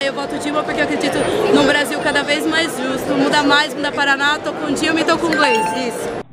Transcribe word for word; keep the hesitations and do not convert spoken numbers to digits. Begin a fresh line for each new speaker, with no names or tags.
Eu voto Dilma porque eu acredito num Brasil cada vez mais justo. Muda mais, muda Paraná, tô com Dilma e tô com Blaze, isso.